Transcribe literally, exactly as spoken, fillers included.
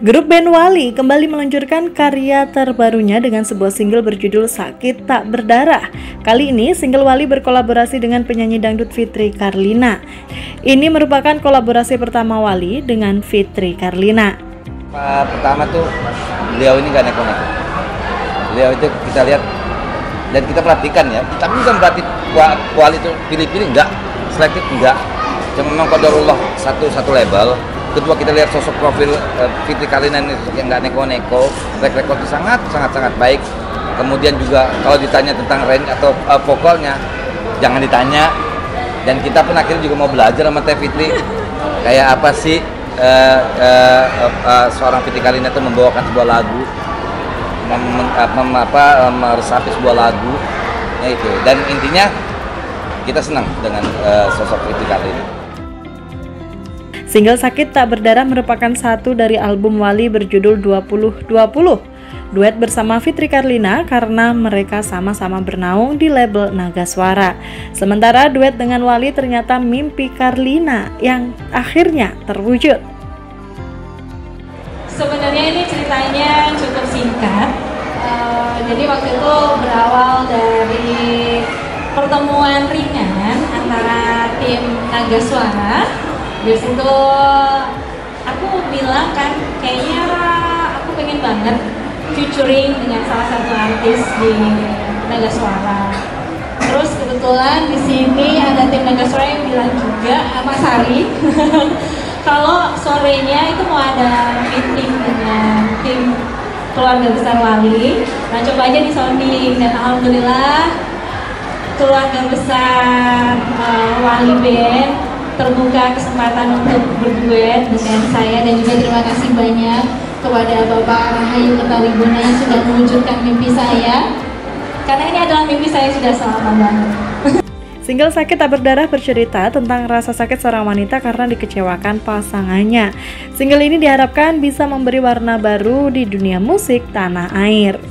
Grup band Wali kembali meluncurkan karya terbarunya dengan sebuah single berjudul Sakit Tak Berdarah. Kali ini single Wali berkolaborasi dengan penyanyi dangdut Fitri Karlina. Ini merupakan kolaborasi pertama Wali dengan Fitri Karlina. Pertama tuh beliau ini gak neko-neko. Beliau itu kita lihat dan kita perhatikan ya. Tapi bukan berarti Wali itu pilih-pilih, enggak, selektif enggak. Cuma memang qadarullah satu satu label. Kedua, kita lihat sosok profil uh, Fitri Karlina ini yang nggak neko-neko, track record sangat sangat sangat baik. Kemudian juga kalau ditanya tentang range atau uh, vokalnya, jangan ditanya. Dan kita pun akhirnya juga mau belajar sama Teh Fitri, kayak apa sih uh, uh, uh, uh, seorang Fitri Karlina itu membawakan sebuah lagu, mem, mem, apa, meresapi sebuah lagu, ya itu. Dan intinya kita senang dengan uh, sosok Fitri Karlina. Single Sakit Tak Berdarah merupakan satu dari album Wali berjudul dua puluh dua puluh. Duet bersama Fitri Karlina karena mereka sama-sama bernaung di label Naga Suara. Sementara duet dengan Wali ternyata mimpi Karlina yang akhirnya terwujud. Sebenarnya ini ceritanya cukup singkat. Uh, jadi waktu itu berawal dari pertemuan ringan antara tim Naga Suara. Dari situ aku bilang kan, kayaknya aku pengen banget featuring dengan salah satu artis di Naga Suara. Terus kebetulan di sini ada tim Naga Suara yang bilang juga, Mas Ari, kalau sorenya itu mau ada meeting dengan tim keluarga besar Wali. Nah, coba aja disounding, dan alhamdulillah keluarga besar uh, Wali Band terbuka kesempatan untuk berduet dengan saya, dan juga terima kasih banyak kepada Bapak Rahayu Kertawibuna yang sudah mewujudkan mimpi saya, karena ini adalah mimpi saya sudah selama banget. Single Sakit Tak Berdarah bercerita tentang rasa sakit seorang wanita karena dikecewakan pasangannya. Single ini diharapkan bisa memberi warna baru di dunia musik tanah air.